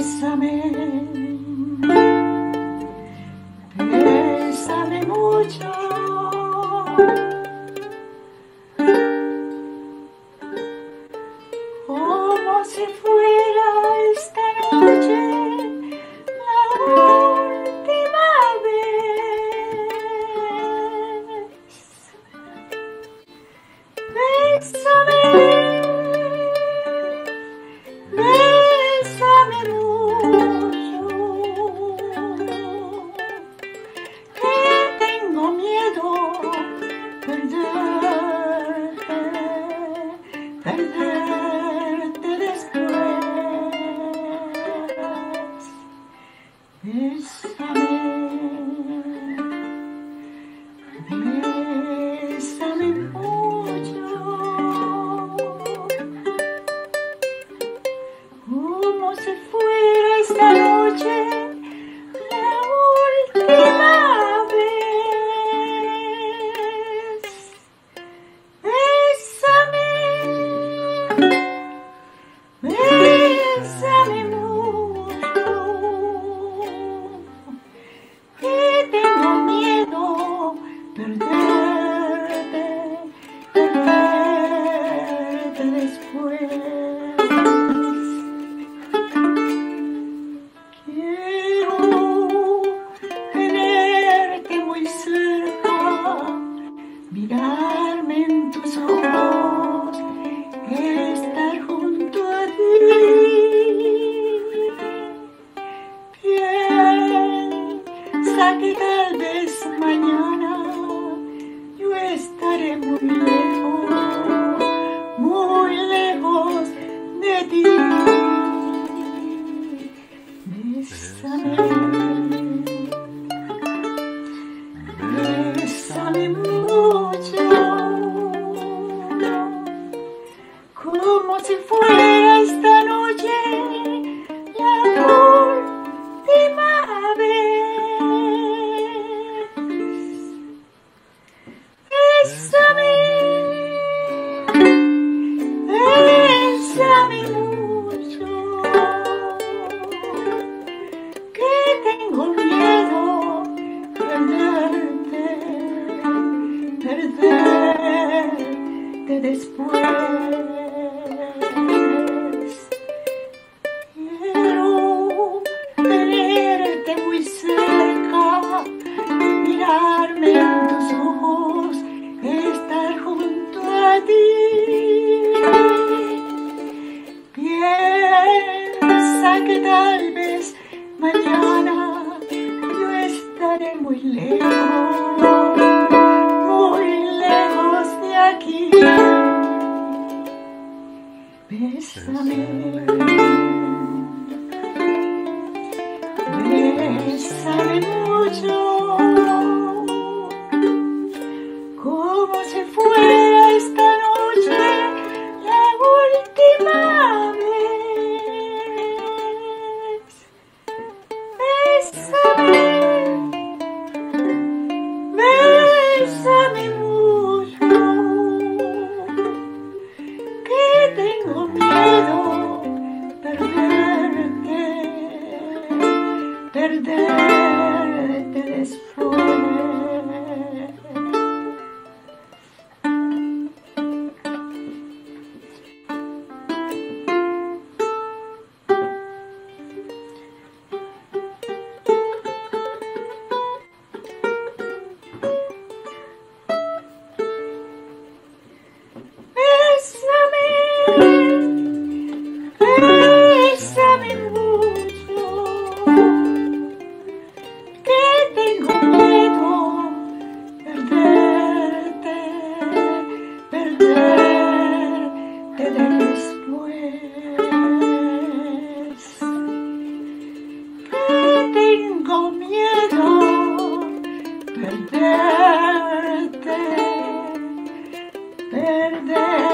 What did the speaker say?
Bésame, bésame mucho, como si fuera esta noche la última vez. Bésame, bésame mucho, que tengo miedo perderte, perderte después. Bésame, bésame mucho, como si fuera esta noche la última vez. Bésame, bésame mucho, que tengo miedo perderte, perderte después. Quiero tenerte muy cerca, mirarme en tus ojos, estar junto a ti. Piensa que tal vez mañana yo estaré muy lejos de ti. Bésame, bésame mucho, como si fuera esta noche la última vez. Bésame, bésame mucho, que tengo miedo perderte, perderte después. Quiero tenerte muy cerca, mirarme en tus ojos, estar junto a ti. Piensa que tal vez mañana yo estaré muy lejos de aquí. Bésame, bésame mucho, como si fuera esta noche la última vez. Bésame, bésame mucho, que tengo miedo perderte, perderte después. Bésame, bésame mucho, que tengo miedo perderte, perderte después. Que tengo miedo perderte, perderte